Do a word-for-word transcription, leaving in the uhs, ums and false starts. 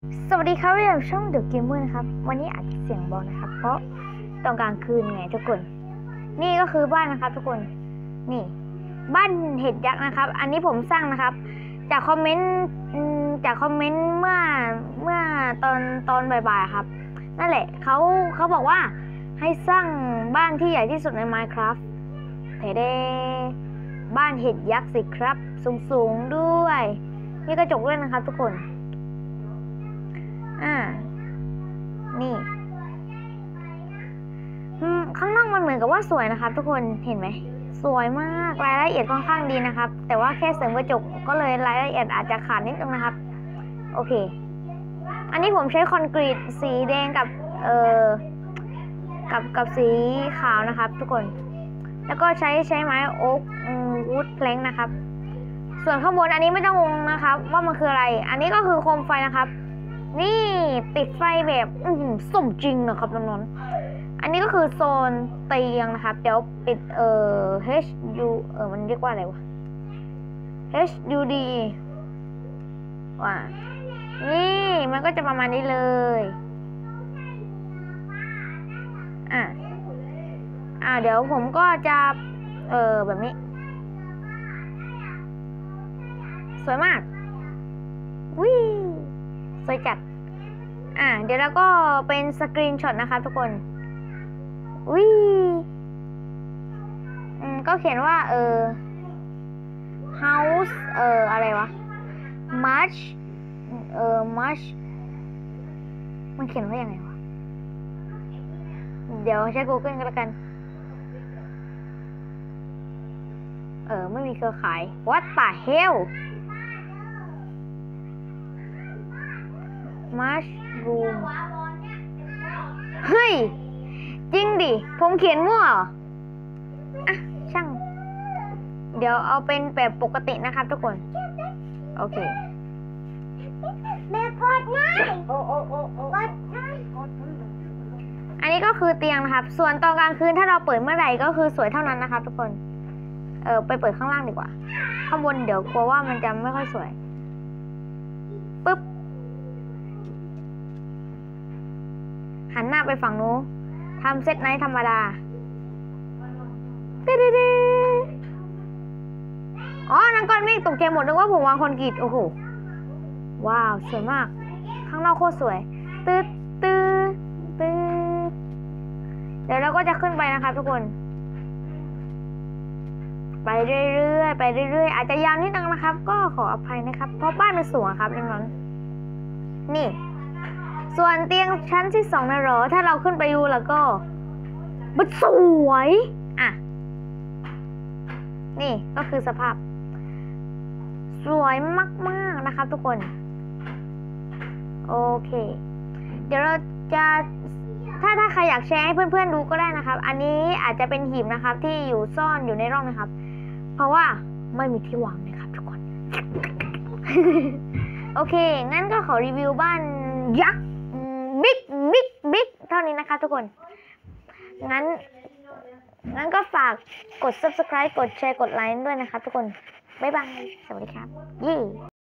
สวัสดีครับอยู่กับช่องเดอะเกมเมอร์นะครับวันนี้อาจจะเสียงเบานะครับเพราะตอนกลางคืนไงทุกคนนี่ก็คือบ้านนะครับทุกคนนี่บ้านเห็ดยักษ์นะครับอันนี้ผมสร้างนะครับจากคอมเมนต์จากคอมเมนต์เมื่อเมื่อตอนตอนบ่ายๆครับนั่นแหละเขาเขาบอกว่าให้สร้างบ้านที่ใหญ่ที่สุดใน Minecraft เท่เด้บ้านเห็ดยักษ์สิครับสูงๆด้วยมีกระจกด้วยนะครับทุกคนอ่านี่ข้างนอกมันเหมือนกับว่าสวยนะครับทุกคนเห็นไหมสวยมากรายละเอียดค่อนข้างดีนะครับแต่ว่าแค่เสริมกระจกก็เลยรายละเอียดอาจจะขาดนิดนึงนะครับโอเคอันนี้ผมใช้คอนกรีตสีแดงกับเอ่อกับกับสีขาวนะครับทุกคนแล้วก็ใช้ใช้ไม้โอ๊กวูดแพลงนะครับส่วนข้างบนอันนี้ไม่ต้องงงนะครับว่ามันคืออะไรอันนี้ก็คือโคมไฟนะครับนี่ติดไฟแบบสมจริงนะครับน้องๆอันนี้ก็คือโซนเตียงนะครับเดี๋ยวปิดเอ่อ H U เออมันเรียกว่าอะไรวะ H U D ว่านี่มันก็จะประมาณนี้เลยอ่ะอ่ะเดี๋ยวผมก็จะเออแบบนี้สวยมากวิสวยจัดอ่ะเดี๋ยวเราก็เป็นสกรีนช็อตนะครับทุกคนวิอืมก็เขียนว่าเออ house เอออะไรวะ much เออ much มันเขียนว่ายังไงวะเดี๋ยวใช้ Google ก็แล้วกันเออไม่มีเครือข่าย what the hell mushroom เฮ้ยจริงดิผมเขียนมั่วอ่ะช่างเดี๋ยวเอาเป็นแบบปกตินะครับทุกคนโอเคแบบกดง่ายโอ้โอ้โอ้โอ้กดง่ายอันนี้ก็คือเตียงนะครับส่วนตอนกลางคืนถ้าเราเปิดเมื่อไหร่ก็คือสวยเท่านั้นนะครับทุกคนเออไปเปิดข้างล่างดีกว่าข้างบนเดี๋ยวกลัวว่ามันจะไม่ค่อยสวยปึ๊บหันหน้าไปฝั่งนู้นทำเซตไนท์ธรรมดาเด้ๆอ๋อนั่นก้อนเมฆตกใจหมดนึกว่าผมวางคอนกรีตโอ้โหว้าวสวยมากข้างนอกโคตรสวยตืดตืดตืดเดี๋ยวเราก็จะขึ้นไปนะครับทุกคนไปเรื่อยๆไปเรื่อยๆอาจจะยาวนิดนึงนะครับก็ขออภัยนะครับเพราะบ้านมันสูงครับน้องๆนี่ส่วนเตียงชั้นที่สองนะหรอถ้าเราขึ้นไปดูแล้วก็มันสวยอ่ะนี่ก็คือสภาพสวยมากๆนะครับทุกคนโอเคเดี๋ยวเราจะถ้าถ้าใครอยากแชร์ให้เพื่อนๆดูก็ได้นะครับอันนี้อาจจะเป็นหิมนะครับที่อยู่ซ่อนอยู่ในร่องนะครับเพราะว่าไม่มีที่วางนะครับทุกคน โอเคงั้นก็ขอรีวิวบ้านยักษ์บิ๊กบิ๊กบิ๊กเท่านี้นะคะทุกคนงั้นงั้นก็ฝากกด ซับสไครบ์ กดแชร์กดไลค์ด้วยนะคะทุกคนบ๊ายบายสวัสดีครับยี่